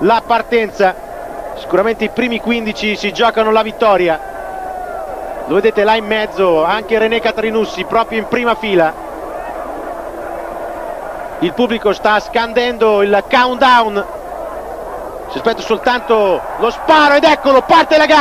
la partenza. Sicuramente i primi 15 si giocano la vittoria. Lo vedete là in mezzo anche René Catharinussy proprio in prima fila. Il pubblico sta scandendo il countdown, si aspetta soltanto lo sparo ed eccolo, parte la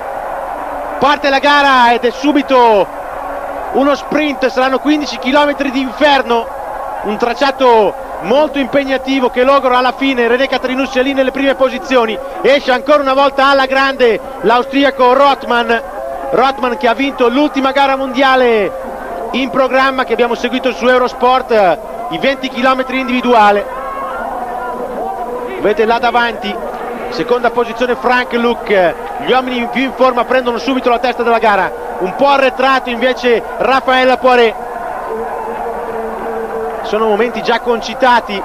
gara ed è subito uno sprint. Saranno 15 km di inferno, un tracciato molto impegnativo che logra alla fine René Catharinussy lì nelle prime posizioni. Esce ancora una volta alla grande l'austriaco Rothman che ha vinto l'ultima gara mondiale in programma che abbiamo seguito su Eurosport, i 20 km individuale. Vedete là davanti, seconda posizione Frank Luc, gli uomini più in forma prendono subito la testa della gara. Un po' arretrato invece Raphaël Poiré. Sono momenti già concitati.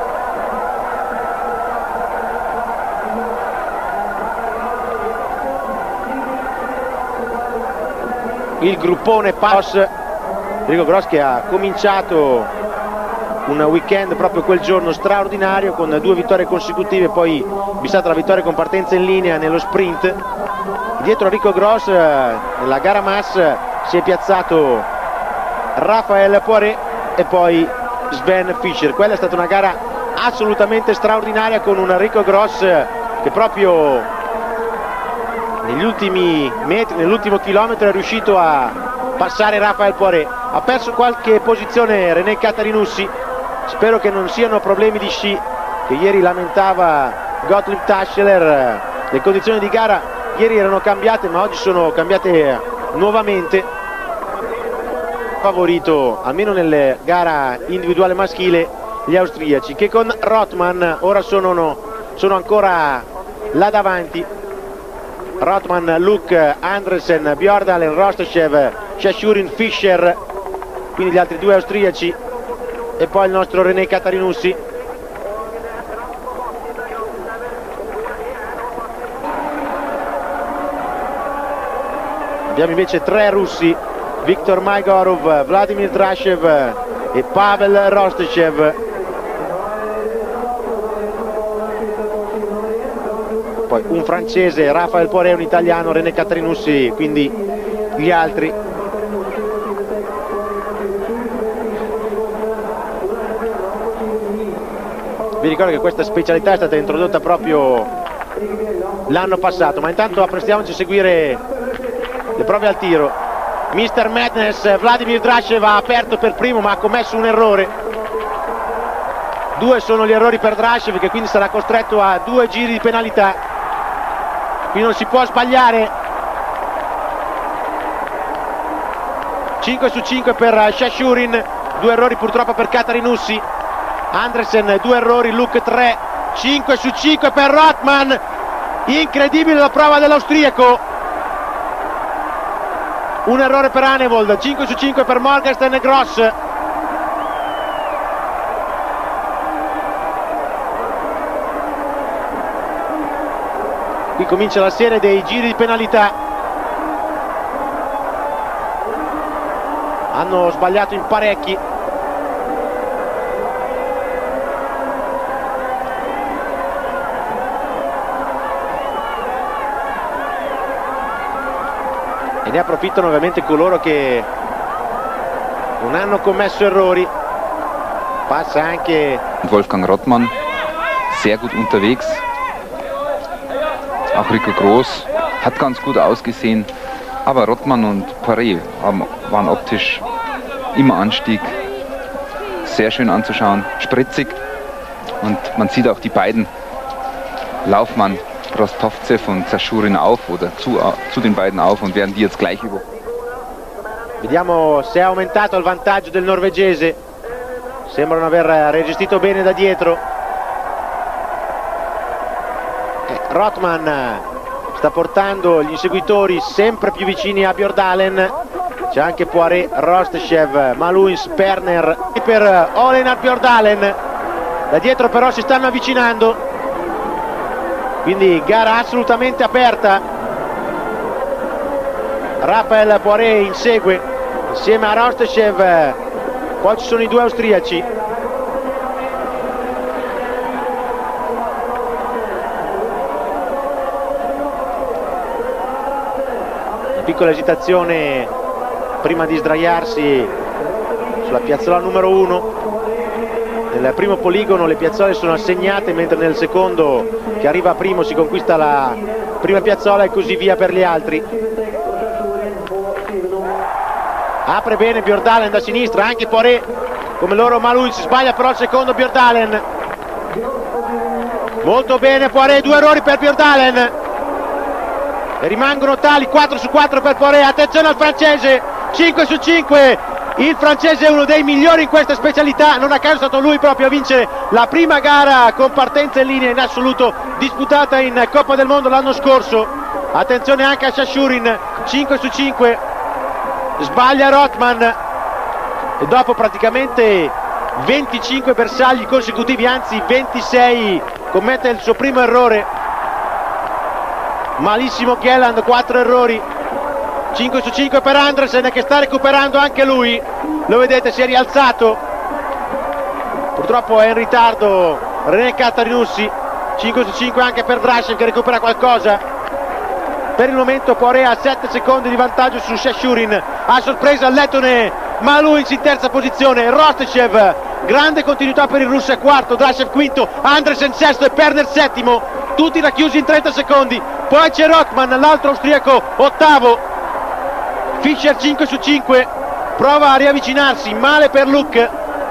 Il gruppone Paos, Rico Gross che ha cominciato un weekend proprio quel giorno straordinario con 2 vittorie consecutive, poi vi è stata la vittoria con partenza in linea nello sprint. Dietro Rico Gross nella gara mass si è piazzato Raphaël Poiré e poi Sven Fischer. Quella è stata una gara assolutamente straordinaria con un Rico Gross che proprio negli ultimi metri, nell'ultimo chilometro è riuscito a passare Raphaël Poiré. Ha perso qualche posizione René Catharinussy, spero che non siano problemi di sci che ieri lamentava Gottlieb Tascheler. Le condizioni di gara ieri erano cambiate ma oggi sono cambiate nuovamente. Favorito almeno nelle gara individuale maschile gli austriaci che con Rothman ora sono ancora là davanti. Rothman, Luc, Andresen, Bjordalen, Rostechev, Shashurin, Fischer, quindi gli altri 2 austriaci e poi il nostro René Catharinussy. Abbiamo invece 3 russi, Viktor Maigorov, Vladimir Drashev e Pavel Rostechev. Poi un francese, Raphaël Poiré, un italiano, René Catharinussy, quindi gli altri. Vi ricordo che questa specialità è stata introdotta proprio l'anno passato, ma intanto apprestiamoci a seguire le prove al tiro. Mr. Madness, Vladimir Drashev ha aperto per primo ma ha commesso un errore. 2 sono gli errori per Drashev che quindi sarà costretto a 2 giri di penalità. Qui non si può sbagliare. 5 su 5 per Shashurin, 2 errori purtroppo per Catharinussy. Andresen 2 errori, Luc 3, 5 su 5 per Rothman. Incredibile la prova dell'austriaco. Un errore per Hanevold, 5 su 5 per Morgenstern e Gross. Qui comincia la serie dei giri di penalità. Hanno sbagliato in parecchi. E ne approfittano ovviamente coloro che non hanno commesso errori. Passa anche Wolfgang Rothman, sehr gut unterwegs. Auch Rico Gross hat ganz gut ausgesehen, aber Rothman und Poiré waren optisch immer Anstieg, sehr schön anzuschauen, spritzig und man sieht auch die beiden Laufmann Rostovtsev und Shashurin auf oder zu den beiden auf und werden die jetzt gleich über. Vediamo se è aumentato il vantaggio del norvegese, sembrano aver resistito bene da dietro. Rothman sta portando gli inseguitori sempre più vicini a Bjordalen. C'è anche Poiré, Rostechev, Maluins, Perner per Olenar Bjordalen. Da dietro però si stanno avvicinando, quindi gara assolutamente aperta. Raphaël Poiré insegue insieme a Rostechev, poi ci sono i 2 austriaci. piccola esitazione prima di sdraiarsi sulla piazzola numero 1. Nel primo poligono le piazzole sono assegnate, mentre nel secondo, che arriva primo, si conquista la prima piazzola e così via per gli altri. Apre bene Bjordalen da sinistra, anche Poiré come loro, ma lui si sbaglia però il secondo Bjordalen. Molto bene Poiré, 2 errori per Bjordalen e rimangono tali, 4 su 4 per Poiré. Attenzione al francese, 5 su 5. Il francese è uno dei migliori in questa specialità, non a caso è stato lui proprio a vincere la prima gara con partenza in linea in assoluto disputata in Coppa del Mondo l'anno scorso. Attenzione anche a Shashurin, 5 su 5, sbaglia Rothman e dopo praticamente 25 bersagli consecutivi, anzi 26, commette il suo primo errore. Malissimo Kjelland, 4 errori. 5 su 5 per Andresen, che sta recuperando anche lui, lo vedete, si è rialzato, purtroppo è in ritardo René Catarinussi. 5 su 5 anche per Drashev, che recupera qualcosa. Per il momento Poiré ha 7 secondi di vantaggio su Shashurin, a sorpresa il lettone Maluins in terza posizione, Rostechev, grande continuità per il russo è quarto, Drashev quinto, Andresen sesto e Perner settimo, tutti racchiusi in 30 secondi. Poi c'è Rothman, l'altro austriaco, ottavo. Fischer 5 su 5, prova a riavvicinarsi, male per Luck.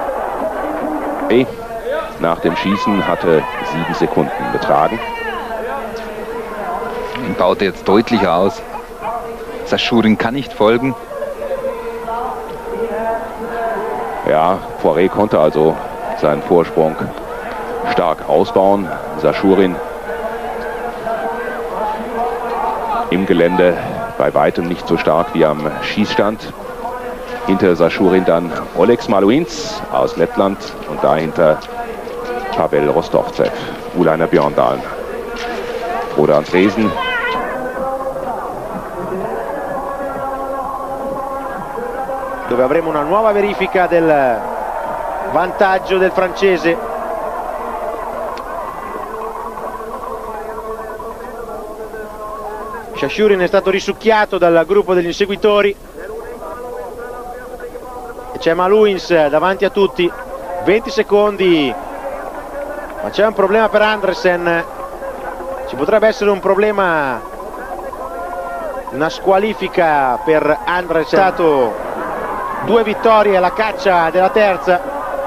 Nach dem Schießen hatte 7 Sekunden betragen. Baut jetzt deutlich aus. Shashurin kann nicht folgen. Ja, Poiré konnte also seinen Vorsprung stark ausbauen. Shashurin im Gelände bei weitem nicht so stark wie am Schießstand. Hinter Shashurin dann Oleks Maluins aus Lettland und dahinter Pavel Rostovtsev, Uleiner Bjørndalen, Frode Andresen. Dove avremo una nuova verifica del vantaggio del francese. Shashurin è stato risucchiato dal gruppo degli inseguitori e c'è Maluins davanti a tutti, 20 secondi, ma c'è un problema per Andresen, ci potrebbe essere un problema, una squalifica per Andresen. È stato 2 vittorie alla caccia della terza.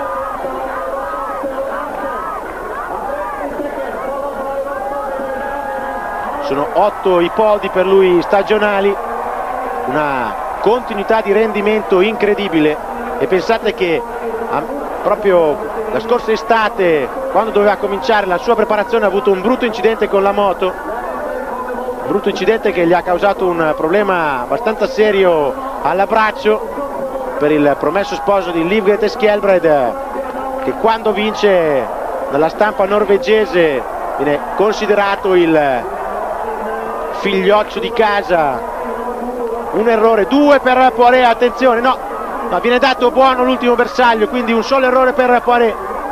Sono 8 i podi per lui stagionali, una continuità di rendimento incredibile. E pensate che proprio la scorsa estate, quando doveva cominciare la sua preparazione, ha avuto un brutto incidente con la moto, brutto incidente che gli ha causato un problema abbastanza serio all'abbraccio, per il promesso sposo di Liv Grete Skjelbred, che quando vince nella stampa norvegese viene considerato il figlioccio di casa. Un errore, 2 per Poiré, attenzione, no, viene dato buono l'ultimo bersaglio, quindi un solo errore per Poiré.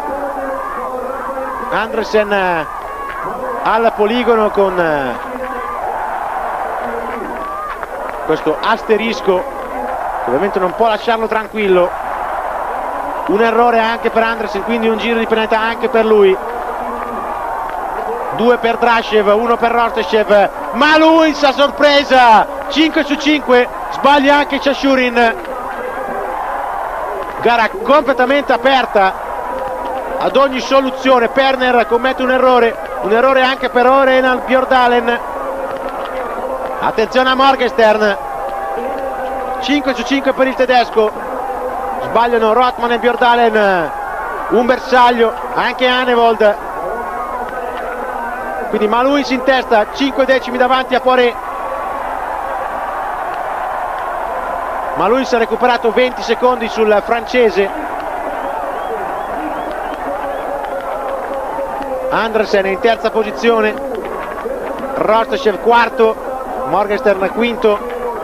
Andresen al poligono con questo asterisco che ovviamente non può lasciarlo tranquillo. Un errore anche per Andresen, quindi un giro di penalità anche per lui. 2 per Drashev, 1 per Rostechev, Maluins a sorpresa, 5 su 5, sbaglia anche Shashurin. Gara completamente aperta ad ogni soluzione. Perner commette un errore anche per Renal Bjordalen. Attenzione a Morgenstern, 5 su 5 per il tedesco, sbagliano Rothman e Bjordalen, un bersaglio anche Anevold. Quindi Maluins in testa, 5 decimi davanti a Poiré. Maluins ha recuperato 20 secondi sul francese. Andresen è in terza posizione, Rostechev quarto, Morgenstern quinto,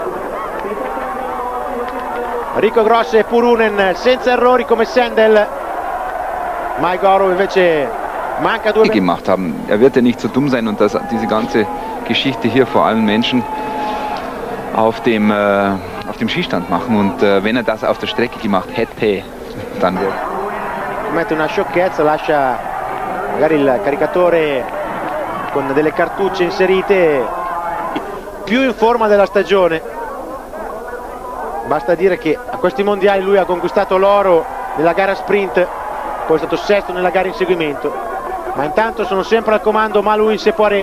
Rico Grosse e Purunen senza errori come Sendel. Maigorov invece manca 2 gemacht haben. Er wird ja nicht so dumm sein und diese ganze Geschichte hier vor allen Menschen auf dem Schießstand machen, und wenn er das auf der Strecke gemacht hätte, dann wäre... Mette una sciocchezza, lascia magari il caricatore con delle cartucce inserite, più in forma della stagione. Basta dire che a questi mondiali lui ha conquistato l'oro nella gara sprint, poi è stato sesto nella gara inseguimento, ma intanto sono sempre al comando Maluins e Poiré.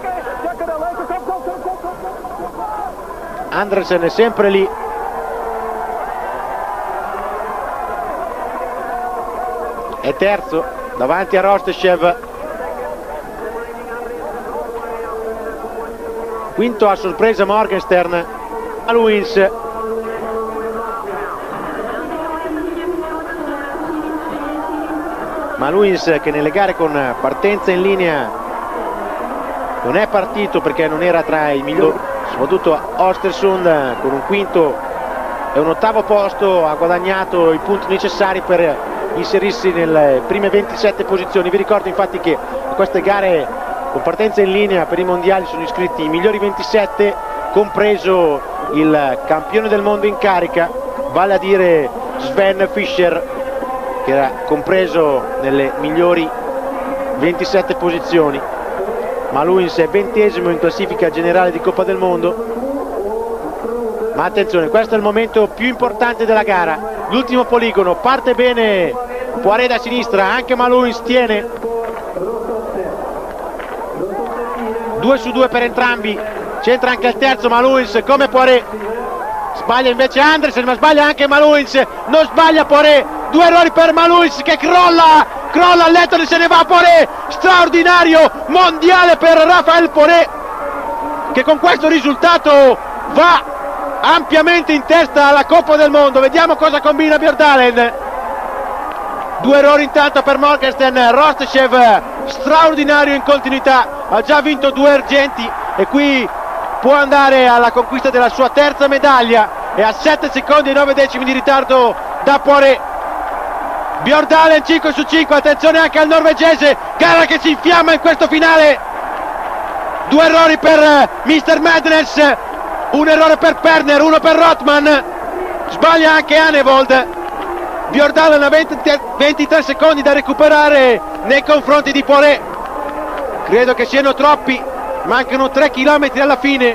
Andresen è sempre lì, è terzo davanti a Rostchev, quinto a sorpresa Morgenstern. Maluins che nelle gare con partenza in linea non è partito perché non era tra i migliori, soprattutto Östersund con un quinto e un ottavo posto ha guadagnato i punti necessari per inserirsi nelle prime 27 posizioni. Vi ricordo infatti che a queste gare con partenza in linea per i mondiali sono iscritti i migliori 27, compreso il campione del mondo in carica, vale a dire Sven Fischer, che era compreso nelle migliori 27 posizioni. Maluins è 20esimo in classifica generale di Coppa del Mondo. Ma attenzione, questo è il momento più importante della gara, l'ultimo poligono. Parte bene Poiré da sinistra, anche Maluins tiene. 2 su 2 per entrambi, c'entra anche il terzo Maluins come Poiré. Sbaglia invece Andresen, ma sbaglia anche Maluins, non sbaglia Poiré. 2 errori per Maluins che crolla a letto e se ne va Poiré. Straordinario mondiale per Raphaël Poiré, che con questo risultato va ampiamente in testa alla Coppa del Mondo. Vediamo cosa combina Bjørndalen. 2 errori intanto per Morgenstern. Rostchev straordinario in continuità, ha già vinto 2 argenti e qui può andare alla conquista della sua terza medaglia, e a 7 secondi e 9 decimi di ritardo da Poiré. Bjørndalen 5 su 5, attenzione anche al norvegese, gara che si infiamma in questo finale. 2 errori per Mr. Madness, un errore per Perner, uno per Rothman, sbaglia anche Anevold. Bjørndalen ha 23 secondi da recuperare nei confronti di Poiré, credo che siano troppi, mancano 3 km alla fine.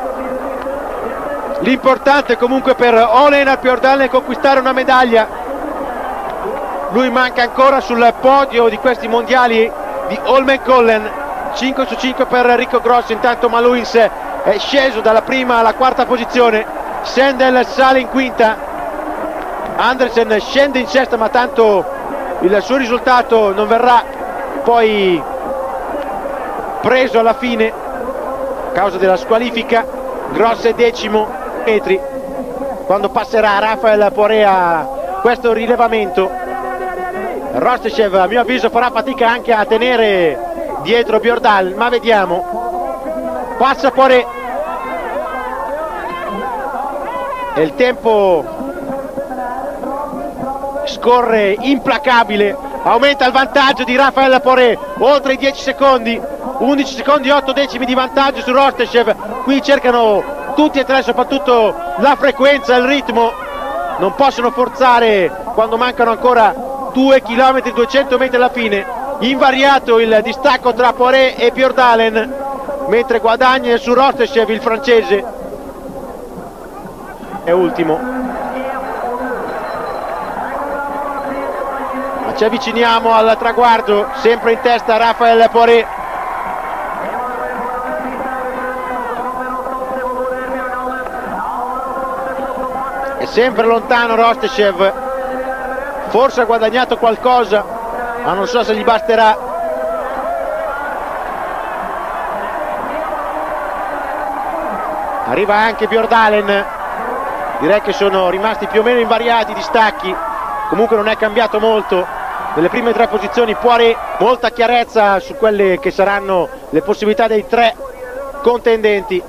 L'importante comunque per Ole Einar Bjørndalen è conquistare una medaglia. Lui manca ancora sul podio di questi mondiali di Holmenkollen. 5 su 5 per Rico Grosso. Intanto Maluins è sceso dalla prima alla quarta posizione, Sendel sale in quinta, Andresen scende in sesta, ma tanto il suo risultato non verrà poi preso alla fine a causa della squalifica. Grosso è decimo metri, quando passerà Raphaël Poiré a questo rilevamento. Rostchev a mio avviso farà fatica anche a tenere dietro Bjørndalen, ma vediamo. Passa Poiré e il tempo scorre implacabile, aumenta il vantaggio di Raphaël Poiré oltre i 10 secondi, 11 secondi e 8 decimi di vantaggio su Rostchev. Qui cercano tutti e tre soprattutto la frequenza, il ritmo, non possono forzare quando mancano ancora 2 km 200 metri alla fine. Invariato il distacco tra Poiré e Bjørndalen, mentre guadagna su Rostchev il francese, è ultimo. Ma ci avviciniamo al traguardo, sempre in testa Raphaël Poiré. È sempre lontano Rostchev, forse ha guadagnato qualcosa, ma non so se gli basterà. Arriva anche Bjørndalen, direi che sono rimasti più o meno invariati i distacchi, comunque non è cambiato molto. Nelle prime 3 posizioni Poiré, molta chiarezza su quelle che saranno le possibilità dei 3 contendenti.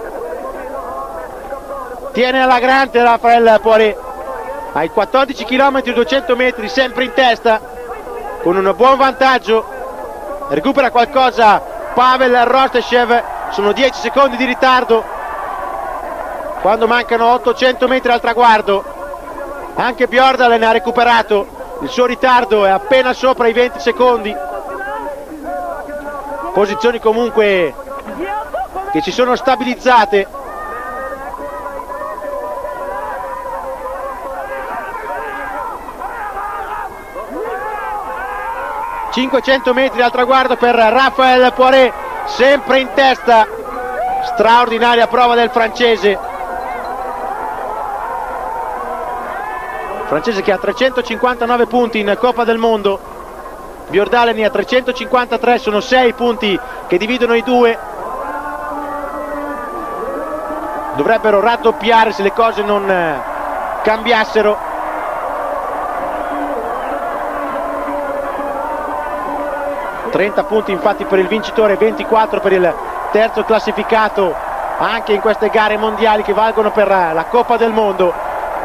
Tiene alla grande Raphaël Poiré, ai 14 km 200 metri, sempre in testa con un buon vantaggio. Recupera qualcosa Pavel Rostchev, sono 10 secondi di ritardo. quando mancano 800 metri al traguardo. Anche Bjordalen ha recuperato, il suo ritardo è appena sopra i 20 secondi. Posizioni comunque che si sono stabilizzate. ...500 metri al traguardo per Raphael Poiré, sempre in testa. Straordinaria prova del francese. Francese che ha 359 punti in Coppa del Mondo. Bjordalen ne ha 353, sono 6 punti che dividono i due. Dovrebbero raddoppiare se le cose non cambiassero. 30 punti infatti per il vincitore, 24 per il terzo classificato anche in queste gare mondiali che valgono per la Coppa del Mondo.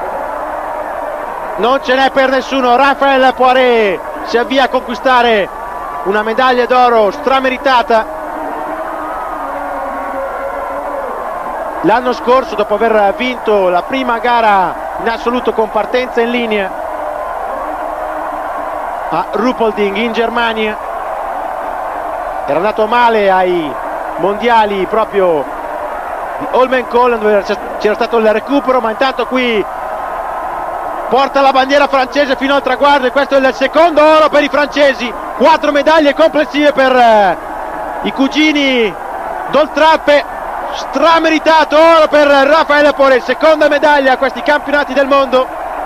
Non ce n'è per nessuno. Raphael Poiré si avvia a conquistare una medaglia d'oro strameritata. L'anno scorso, dopo aver vinto la prima gara in assoluto con partenza in linea a Ruhpolding in Germania, era andato male ai mondiali proprio di Holmenkollen, dove c'era stato il recupero, ma intanto qui porta la bandiera francese fino al traguardo e questo è il secondo oro per i francesi. 4 medaglie complessive per i cugini Doltrappe, strameritato oro per Raphael Poiré, seconda medaglia a questi campionati del mondo.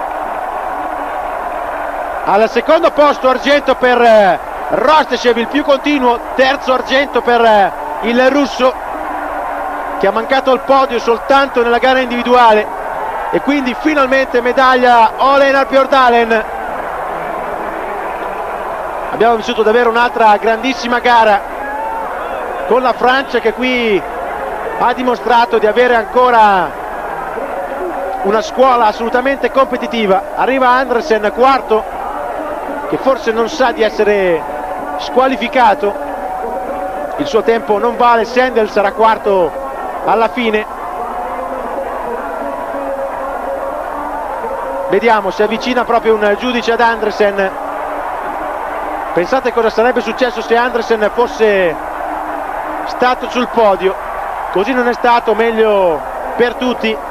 Al secondo posto argento per Rostyshev, il più continuo, terzo argento per il russo che ha mancato al podio soltanto nella gara individuale, e quindi finalmente medaglia Ole-Einar Bjordalen. Abbiamo vissuto davvero un'altra grandissima gara con la Francia che qui ha dimostrato di avere ancora una scuola assolutamente competitiva. Arriva Andresen quarto, che forse non sa di essere squalificato, il suo tempo non vale. Sendel sarà quarto alla fine. Vediamo, si avvicina proprio un giudice ad Andresen. Pensate cosa sarebbe successo se Andresen fosse stato sul podio. Così non è stato, meglio per tutti.